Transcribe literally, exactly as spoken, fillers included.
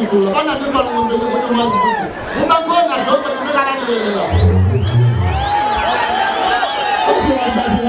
kulo bana ni balu mo bele ko ma ko mo ta ko na do ko ni kala ni le lo